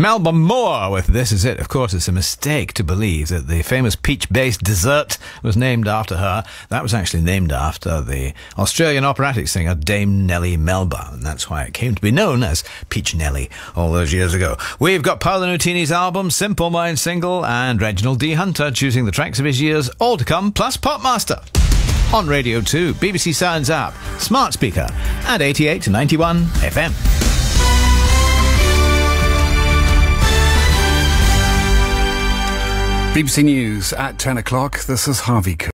Melba Moore with This Is It. Of course, it's a mistake to believe that the famous peach-based dessert was named after her. That was actually named after the Australian operatic singer Dame Nellie Melba, and that's why it came to be known as Peach Nellie all those years ago. We've got Paolo Nutini's album, Simple Minds single, and Reginald D. Hunter choosing the tracks of his years, all to come, plus Popmaster. On Radio 2, BBC Sounds app, smart speaker, and 88 to 91 FM. BBC News at 10 o'clock. This is Harvey Cook.